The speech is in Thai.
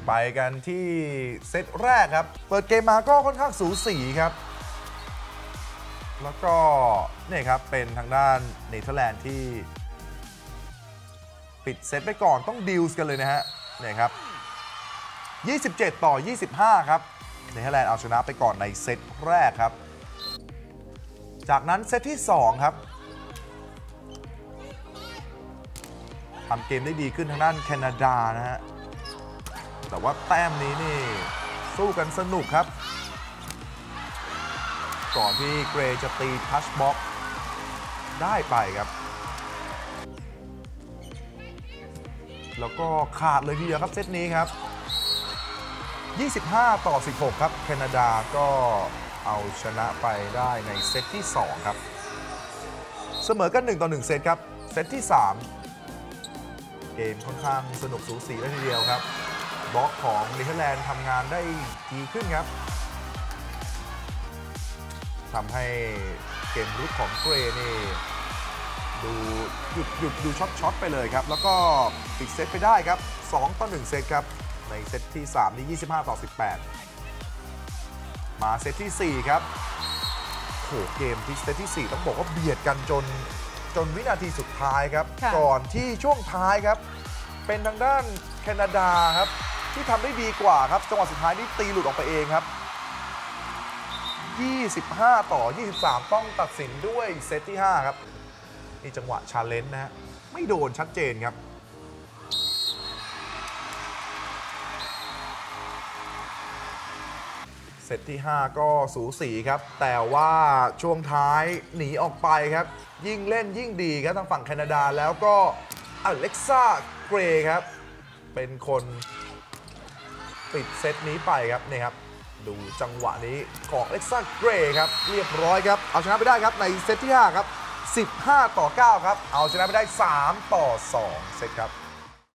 ไปกันที่เซตแรกครับเปิดเกมมาก็ค่อนข้างสูสีครับแล้วก็นี่ครับเป็นทางด้านเนเธอร์แลนด์ที่ปิดเซตไปก่อนต้องดิวส์กันเลยนะฮะนี่ครับ27-25ครับเนเธอร์แลนด์เอาชนะไปก่อนในเซตแรกครับจากนั้นเซตที่2ครับทำเกมได้ดีขึ้นทางด้านแคนาดานะฮะแต่ว่าแต้มนี้นี่สู้กันสนุกครับก่อนที่เกรย์จะตีทัชบ็อกซ์ได้ไปครับแล้วก็ขาดเลยทีเดียวครับเซตนี้ครับ25-16ครับแคนาดาก็เอาชนะไปได้ในเซตที่2ครับเสมอกัน1-1เซตครับเซตที่3เกมค่อนข้างสนุกสูสีเลยทีเดียวครับบล็อกของเนเธอร์แลนด์ทำงานได้ดีขึ้นครับทำให้เกมรุกของเกรย์นี่ดูหยุดช็อตไปเลยครับแล้วก็ปิดเซตไปได้ครับ2-1เซตครับในเซตที่3นี่25-18มาเซตที่4ครับโหเกมที่เซตที่4ต้องบอกว่าเบียดกันจนวินาทีสุดท้ายครับก่อนที่ช่วงท้ายครับเป็นทางด้านแคนาดาครับที่ทำได้ดีกว่าครับจังหวะสุดท้ายนี่ตีหลุดออกไปเองครับ25-23ต้องตัดสินด้วยเซตที่5ครับนี่จังหวะชาเลนจ์นะฮะไม่โดนชัดเจนครับเซตที่5ก็สูสีครับแต่ว่าช่วงท้ายหนีออกไปครับยิ่งเล่นยิ่งดีครับทางฝั่งแคนาดาแล้วก็อเล็กซ่าเกรย์ครับเป็นคนปิดเซตนี้ไปครับนี่ครับดูจังหวะนี้ของอเล็กซ่าเกรย์ครับเรียบร้อยครับเอาชนะไปได้ครับในเซตที่5ครับ15-9ครับเอาชนะไปได้3-2เซตครับ